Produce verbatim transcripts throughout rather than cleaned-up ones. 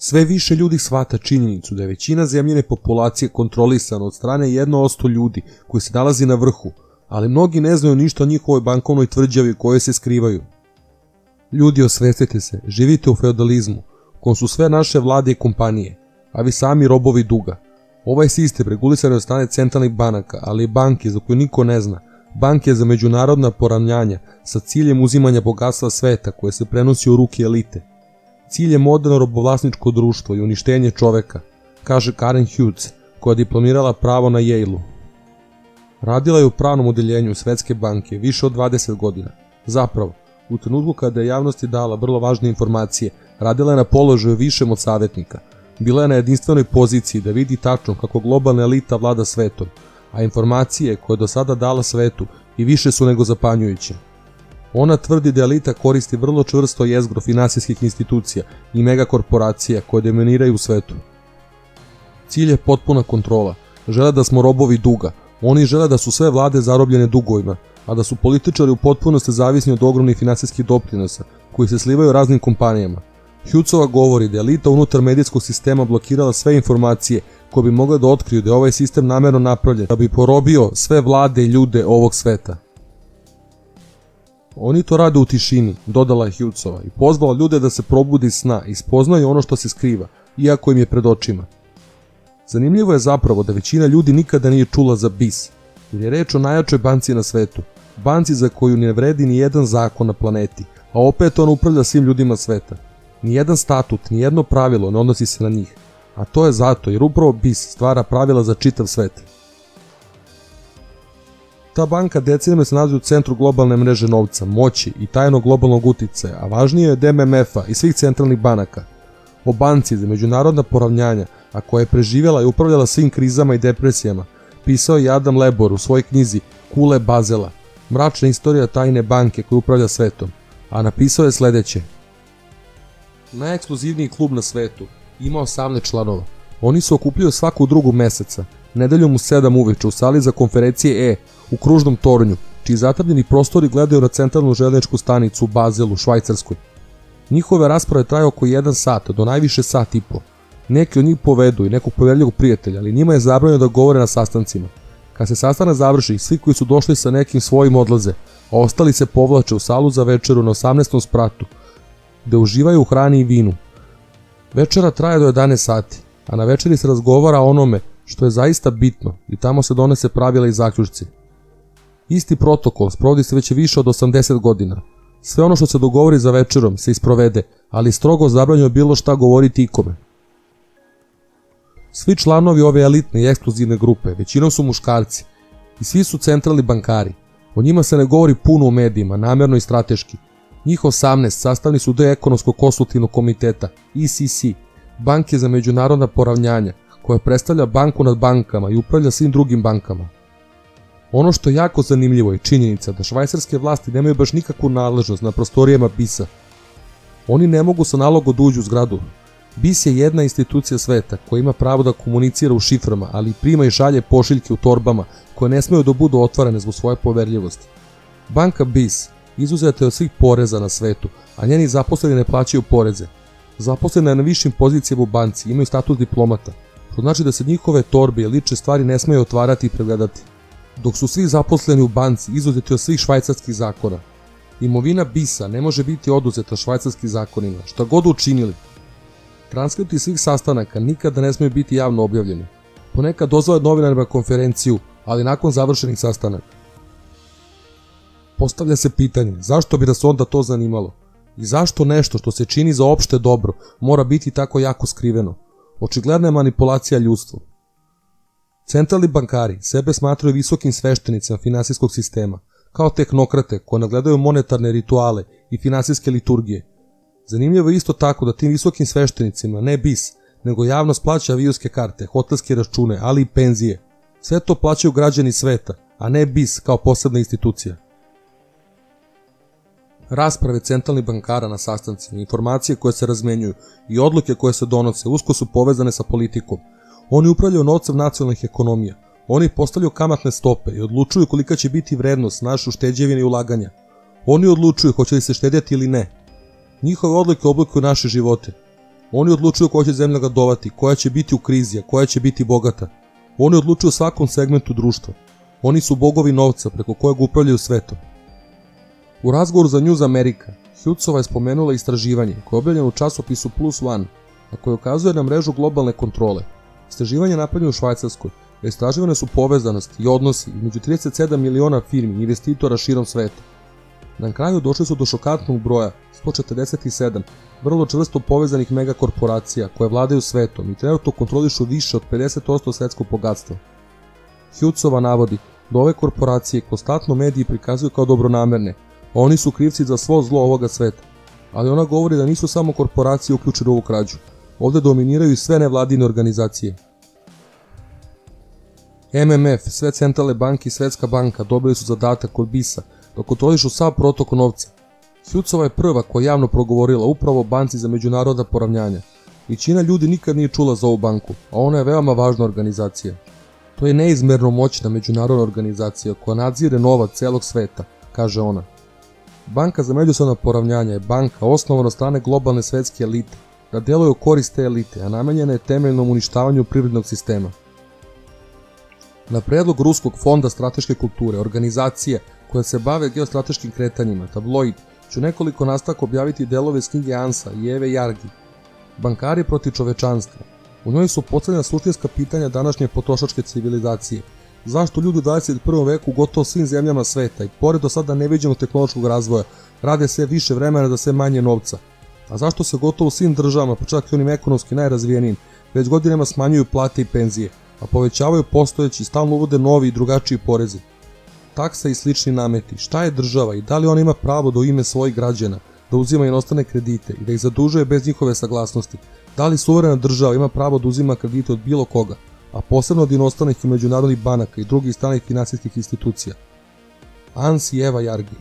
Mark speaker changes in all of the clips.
Speaker 1: Sve više ljudi shvata činjenicu da je većina zemljine populacije kontrolisana od strane jedno osto ljudi koji se nalazi na vrhu, ali mnogi ne znaju ništa o njihovoj bankovnoj tvrđavi u kojoj se skrivaju. Ljudi, osvestite se, živite u feudalizmu, u kom su sve naše vlade i kompanije, a vi sami robovi duga. Ovaj sistem regulisan je od strane centralnih banaka, ali i banke za koju niko ne zna, banke za međunarodna poravnanja sa ciljem uzimanja bogatstva sveta koje se prenosi u ruke elite. Cilj je moderno robovlasničko društvo i uništenje čoveka, kaže Karen Hughes, koja je diplomirala pravo na Yale-u. Radila je u pravnom odeljenju Svetske banke više od dvadeset godina. Zapravo, u trenutku kada je javnosti dala vrlo važne informacije, radila je na položaju višem od savjetnika. Bila je na jedinstvenoj poziciji da vidi tačno kako globalna elita vlada svetom, a informacije koje je do sada dala svetu i više su nego zapanjujuće. Ona tvrdi da elita koristi vrlo čvrsto jezgro finansijskih institucija i megakorporacija koje dominiraju u svetu. Cilj je potpuna kontrola. Žele da smo robovi duga. Oni žele da su sve vlade zarobljene dugovima, a da su političari u potpunosti zavisni od ogromnih finansijskih doprinosa koji se slivaju raznim kompanijama. Hughesova govori da je elita unutar medijskog sistema blokirala sve informacije koje bi mogle da otkriju da je ovaj sistem namerno napravljen da bi porobio sve vlade i ljude ovog sveta. Oni to rade u tišini, dodala je Hughesova, i pozvala ljude da se probude iz sna i spoznaju ono što se skriva, iako im je pred očima. Zanimljivo je zapravo da većina ljudi nikada nije čula za B I S, jer je reč o najjačoj banci na svetu, banci za koju ne vredi ni jedan zakon na planeti, a opet ona upravlja svim ljudima sveta. Nijedan statut, nijedno pravilo ne odnosi se na njih, a to je zato jer upravo B I S stvara pravila za čitav svet. Ta banka decenijama se nalazi u centru globalne mreže novca, moći i tajnog globalnog uticaja, a važnije je od M M F-a i svih centralnih banaka. O banci za međunarodna poravnjanja, a koja je preživjela i upravljala svim krizama i depresijama, pisao je Adam Lebor u svojoj knjizi Kule Bazela, mračna istorija tajne banke koja upravlja svetom, a napisao je sledeće. Najekskluzivniji klub na svetu ima osamnaest članova. Oni se okupljaju svaku drugu meseca, nedeljom u sedam uveče u sali za konferencije E u kružnom tornju, čiji zatravljeni prostori gledaju na centralnu željezničku stanicu u Bazelu, Švajcarskoj. Njihove rasprave traju oko jedan sat, do najviše sat i po. Neki od njih povedu i nekog poverljivog prijatelja, ali njima je zabranjeno da govore na sastancima. Kad se sastanak završi, svi koji su došli sa nekim svojim odlaze, a ostali se povlače u salu za večeru na osamnaestom spratu, gde uživaju u hrani i vinu. Večera traje do jedanaest sati, a na večeri se razgovara o onome što je zaista bitno i tamo se donese pravila i zaključci. Isti protokol sprovodi se već više od osamdeset godina. Sve ono što se dogovori za večerom se isprovede, ali strogo zabranjeno bilo šta govoriti ikome. Svi članovi ove elitne i ekskluzivne grupe većinom su muškarci i svi su centralni bankari. O njima se ne govori puno u medijima, namjerno i strateški. Njih osamnaest sastavni su deo ekonomskog konsultivnog komiteta E C C, banke za međunarodna poravnjanja, koja predstavlja banku nad bankama i upravlja svim drugim bankama. Ono što je jako zanimljivo je činjenica da švajcarske vlasti nemaju baš nikakvu nadležnost na prostorijama B I S-a. Oni ne mogu sa nalogom da uđu u zgradu. B I S je jedna institucija sveta koja ima pravo da komunicira u šiframa, ali prima i šalje pošiljke u torbama koje ne smeju da budu otvarane zbog svoje poverljivosti. Banka B I S izuzeta je od svih poreza na svetu, a njeni zaposleni ne plaćaju poreze. Zaposleni na višim pozicijama u banci imaju status diplomata, što znači da se njihove torbe i lične stvari ne smeju otvarati i pregledati. Dok su svi zaposleni u banci izuzeti od svih švajcarskih zakona. Imovina B I S-a ne može biti oduzeta švajcarskim zakonima, šta god učinili. Transkripti svih sastanaka nikada ne smiju biti javno objavljeni. Ponekad dozvole novinarima konferenciju, ali nakon završenih sastanaka. Postavlja se pitanje, zašto bi nas onda to zanimalo? I zašto nešto što se čini za opšte dobro mora biti tako jako skriveno? Očigledna je manipulacija ljudstvom. Centralni bankari sebe smatraju visokim sveštenicima finansijskog sistema, kao tehnokrate koje nagledaju monetarne rituale i finansijske liturgije. Zanimljivo je isto tako da tim visokim sveštenicima ne B I S, nego javnost plaća avionske karte, hotelske račune, ali i penzije. Sve to plaćaju građani sveta, a ne B I S kao posebna institucija. Rasprave centralnih bankara na sastancima, informacije koje se razmenjuju i odluke koje se donose usko su povezane sa politikom. Oni upravljaju novcem nacionalnih ekonomija. Oni postavljaju kamatne stope i odlučuju kolika će biti vrednost naše ušteđevine i ulaganja. Oni odlučuju hoće li se štedjeti ili ne. Njihove odluke oblikuju naše živote. Oni odlučuju koja će zemlja gadovati, koja će biti u krizi, a koja će biti bogata. Oni odlučuju o svakom segmentu društva. Oni su bogovi novca preko kojeg upravljaju svetom. U razgovoru za News America, Hughesova je spomenula istraživanje koje je objavljeno u časopisu Plus One, a koje ukazuje na mrežu globalne kontrole. Istraživanje je napravljeno u Švajcarskoj, a istraživane su povezanosti i odnosi između trideset sedam miliona firmi i investitora širom sveta. Na kraju došli su do šokantnog broja sto četrdeset sedam vrlo čvrsto povezanih megakorporacija koje vladaju svetom i trenutno kontrolišu više od pedeset posto svetskog bogatstva. Hughesova navodi da ove korporacije konstantno mediji prikazuju kao dobronamerne, a oni su krivci za svo zlo ovoga sveta. Ali ona govori da nisu samo korporacije uključene u ovu krađu. Ovde dominiraju i sve nevladine organizacije. M M F, sve centralne banke i Svetska banka dobili su zadatak od B I S-a da kontrolišu sav protok novca. Hughesova je prva koja je javno progovorila upravo o banci za međunarodna poravnjanja. Većina ljudi nikad nije čula za ovu banku, a ona je veoma važna organizacija. To je neizmerno moćna međunarodna organizacija koja nadzire novac celog sveta, kaže ona. Banka za međusobna poravnjanja je banka osnovana od strane globalne svetske elite, da deluje u korist te elite, a namenjena je temeljnom uništavanju privrednog sistema. Na predlog Ruskog fonda strateške kulture, organizacije koje se bave geostrateškim kretanjima, tabloid, ću nekoliko nastavaka objaviti delove iz knjige Ansa i Eve Jargi, Bankari protiv čovečanstva. U njoj su postavljena suštinska pitanja današnje potrošačke civilizacije. Zašto ljudi u dvadeset prvom veku u gotovo svim zemljama sveta i pored do sada neviđenog tehnološkog razvoja rade sve više vremena za sve manje novca? A zašto se gotovo u svim državama, pa čak i onim ekonomski najrazvijenijim, već godinama smanjuju plate i penzije, a povećavaju postojeći i stalno uvode novi i drugačiji porezi? Taksa i slični nameti, šta je država i da li ona ima pravo da u ime svojih građana da uzima inostrane kredite i da ih zadužuje bez njihove saglasnosti? Da li suverena država ima pravo da uzima kredite od bilo koga, a posebno od inostranih i međunarodnih banaka i drugih stranih finansijskih institucija? Ans i Eva Jargi.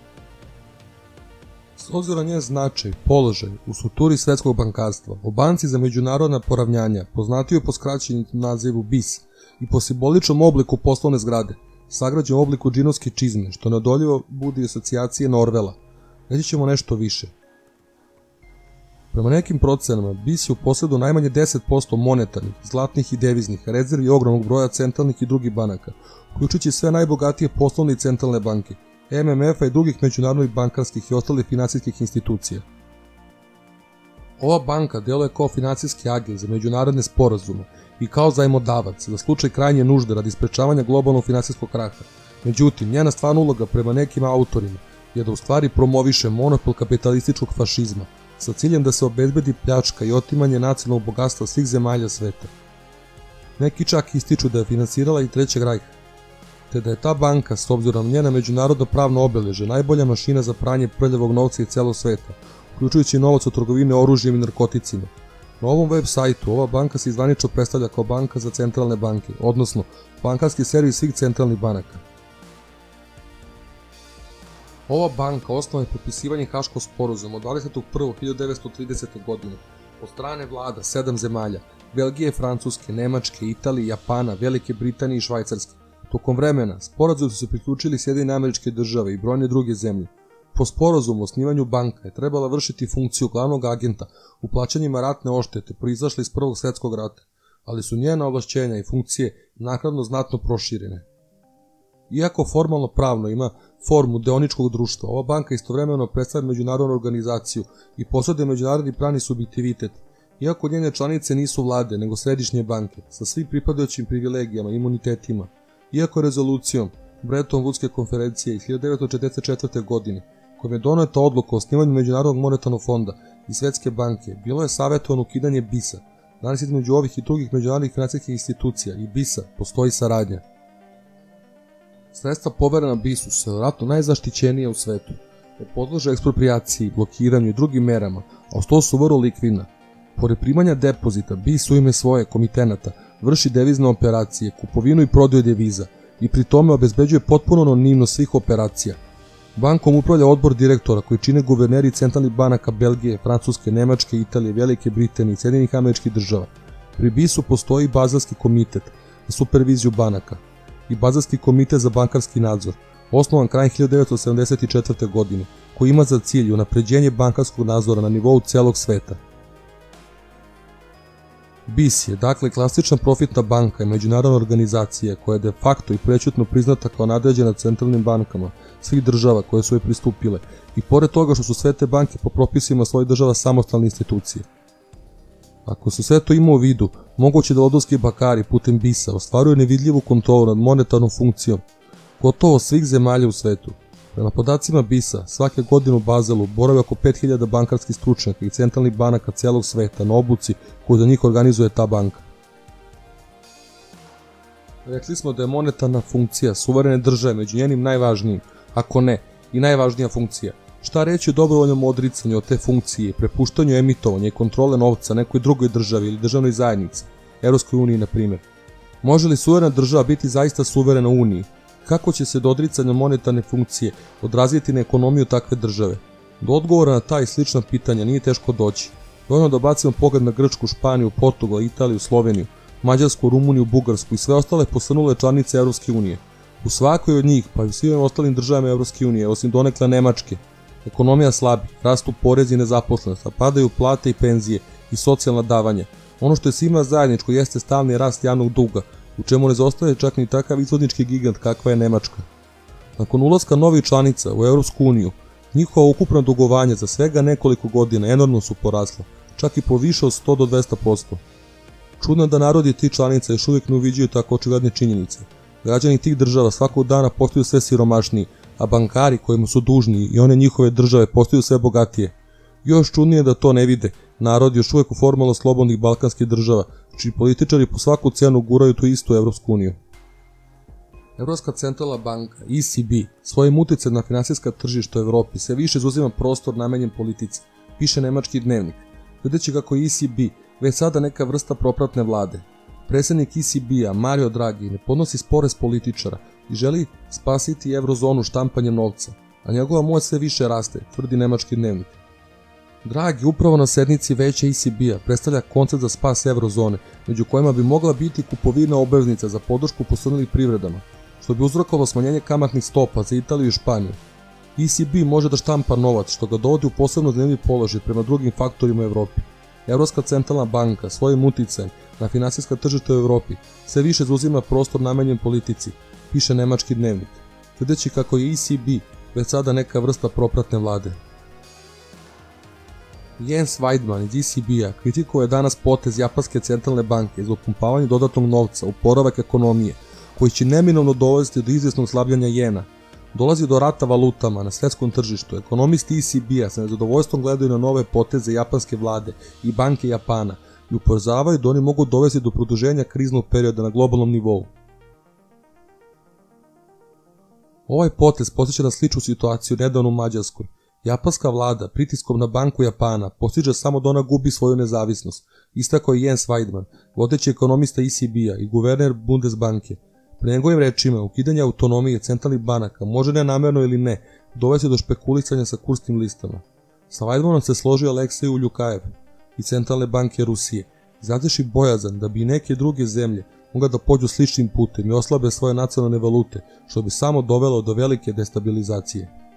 Speaker 1: S obzirom na njen značaj, položaj u strukturi svetskog bankarstva, o banci za međunarodna poravnjanja, poznatiju po skraćenom nazivu B I S i po simboličnom obliku poslovne zgrade, sagrađen u obliku džinovske čizme, što neodoljivo budi asocijacije na Orvela, reći ćemo nešto više. Prema nekim procenama, B I S je u posjedu najmanje deset posto monetarnih, zlatnih i deviznih rezervi ogromnog broja centralnih i drugih banaka, uključujući sve najbogatije poslovne i centralne banke, M M F-a i drugih međunarodnih bankarskih i ostalih finansijskih institucija. Ova banka deluje kao finansijski agent za međunarodne sporazume i kao zajmodavac za slučaj krajnje nužde radi sprečavanja globalnog finansijskog kraha. Međutim, njena stvarna uloga prema nekim autorima je da u stvari promoviše monopol kapitalističkog fašizma sa ciljem da se obezbedi pljačka i otimanje nacionalnog bogatstva svih zemalja sveta. Neki čak ističu da je finansirala i Trećeg rajha, te da je ta banka, s obzirom na njena međunarodno pravno obeležje, najbolja mašina za pranje prljavog novca iz celog sveta, uključujući novac od trgovine oružjem i narkoticima. Na ovom web sajtu ova banka se izvanično predstavlja kao banka za centralne banke, odnosno bankarski servis svih centralnih banaka. Ova banka osnovna je potpisivanje Haškog sporazuma od dvadesetog prvog hiljadu devetsto tridesete. godine od strane vlada sedam zemalja, Belgije, Francuske, Nemačke, Italije, Japana, Velike Britanije i Švajcarske. Tokom vremena, sporazumu su se priključili Sjedinjene Američke Države i brojne druge zemlje. Po sporazumu o osnivanju banka je trebala vršiti funkciju glavnog agenta u plaćanjima ratne odštete proizašle iz Prvog svjetskog rata, ali su njena ovlašćenja i funkcije naknadno znatno proširene. Iako formalno pravno ima formu deoničkog društva, ova banka istovremeno predstavlja međunarodnu organizaciju i posjeduje međunarodni pravni subjektivitet, iako njene članice nisu vlade nego središnje banke, sa svim pripadajućim privilegijama i imunitetima. Iako rezolucijom Bretton Woodske konferencije iz hiljadu devetsto četrdeset četvrte. godine, kojom je doneta odluka o osnivanju Međunarodnog monetarnog fonda i Svetske banke, bilo je savjetovano ukidanje B I S-a. Danas između ovih i drugih međunarodnih finansijskih institucija i B I S-a postoji saradnja. Sredstva poverena B I S-u su vjerojatno najzaštićenije u svetu, ne podlože eksproprijaciji, blokiranju i drugim merama, a uz to su vrlo likvidna. Pored primanja depozita, B I S u ime svoje komitenata vrši devizne operacije, kupovinu i prodaju deviza i pri tome obezbeđuje potpuno anonimnost svih operacija. Bankom upravlja odbor direktora koji čine guverneri centralnih banaka Belgije, Francuske, Nemačke, Italije, Velike Britanije i Sjedinjenih Američkih Država. Pri B I S-u postoji Bazelski komitet za superviziju banaka i Bazelski komitet za bankarski nadzor, osnovan krajem hiljadu devetsto sedamdeset četvrte. godine, koji ima za cilj unapređenje bankarskog nadzora na nivou celog sveta. B I S je dakle klasična profitna banka i međunarodna organizacija koja je de facto i prećutno priznata kao nadređena centralnim bankama svih država koje su joj pristupile i pored toga što su sve te banke po propisima svojih država samostalne institucije. Ako se sve to ima u vidu, moguće da londonski bankari putem B I S-a ostvaruju nevidljivu kontrolu nad monetarnom funkcijom gotovo svih zemalja u svetu. Prema podacima B I S-a, svake godine u Bazelu boravi oko pet hiljada bankarskih stručnjaka i centralnih banaka celog sveta na obuci koju za njih organizuje ta banka. Rekli smo da je monetarna funkcija suverene države među njenim najvažnijim, ako ne i najvažnija funkcija. Šta reći o dobrovoljnom odricanju od te funkcije, prepuštanju emitovanja i kontrole novca nekoj drugoj državi ili državnoj zajednici, Evropskoj uniji na primjer? Može li suverena država biti zaista suverena u Uniji? Kako će se do odricanja monetarne funkcije odraziti na ekonomiju takve države? Do odgovora na ta i slična pitanja nije teško doći. Dovoljno da bacimo pogled na Grčku, Španiju, Portugal, Italiju, Sloveniju, Mađarsku, Rumuniju, Bugarsku i sve ostale posrnule članice Evropske unije. U svakoj od njih, pa i u svim ostalim državama Evropske unije, osim donekle Nemačke, ekonomija slabi, rastu porezi i nezaposlenost, a padaju plate i penzije i socijalna davanja. Ono što je svima zajedničko jeste stalni rast javnog duga, u čemu ne zostaje čak ni takav izvoznički gigant kakva je Nemačka. Nakon ulaska novih članica u Evropsku uniju, njihova ukupna dugovanja za svega nekoliko godina enormno su porasla, čak i po više od sto do dvesta posto. Čudno je da narodi tih članica još uvijek ne uviđaju tako očigledne činjenice. Građani tih država svakog dana postaju sve siromašniji, a bankari kojima su dužni i one njihove države postaju sve bogatije. Još čudnije da to ne vide narodi još uvijek u formalno slobodnih balkanskih država, čiji političari po svaku cenu guraju tu istu Evropsku uniju. Evropska centralna banka, E C B, svojim utjecajem na finansijska tržišta u Evropi sve više zauzima prostor namenjen politici, piše nemački dnevnik, videći kako je E C B već sada neka vrsta propratne vlade. Predsjednik E C B-a, Mario Draghi, ne podnosi spore s političara i želi spasiti eurozonu štampanjem novca, a njegova moć sve više raste, tvrdi nemački dnevnik. Draghi upravo na sednici veća E C B-a predstavlja koncept za spas eurozone, među kojima bi mogla biti kupovina obveznica za podršku posrnulim privredama, što bi uzrokovalo smanjenje kamatnih stopa za Italiju i Španiju. E C B može da štampa novac, što ga dovodi u posebno zanimljiv položaj prema drugim faktorima u Evropi. Evropska centralna banka svojim uticajem na finansijska tržišta u Evropi sve više zauzima prostor namenjen politici, piše nemački dnevnik, videći kako je E C B već sada neka vrsta propratne vlade. Jens Weidmann iz E C B-a kritikovao je danas potez Japanske centralne banke za upumpavanje dodatnog novca u oporavak ekonomije, koji će neminovno dovesti do izvjesnog slabljanja jena. Dolazi do rata valutama na svjetskom tržištu. Ekonomisti E C B-a sa nezadovoljstvom gledaju na nove poteze japanske vlade i banke Japana i upozoravaju da oni mogu dovesti do produženja kriznog perioda na globalnom nivou. Ovaj potez podsjeća na sličnu situaciju nedavno u Mađarskoj. Japanska vlada pritiskom na banku Japana postiže samo da ona gubi svoju nezavisnost, istakao je Jens Weidmann, vodeći ekonomista E C B-a i guverner Bundesbanke. Pre njegovim rečima, ukidanje autonomije centralnih banaka može nenamerno ili ne dovesti do špekulisanja sa kursnim listama. Sa Weidmannom se složio Aleksej Uljukajev iz Centralne banke Rusije, izrazivši bojazan da bi i neke druge zemlje mogle da pođu sličnim putem i oslabe svoje nacionalne valute, što bi samo dovelo do velike destabilizacije.